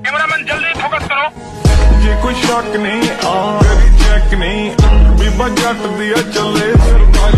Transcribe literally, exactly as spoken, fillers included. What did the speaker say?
Cameraman जल्दी focus करो। ये कोई शक नहीं आ तेरी चेक नहीं बीबा जट दिया चले सरदार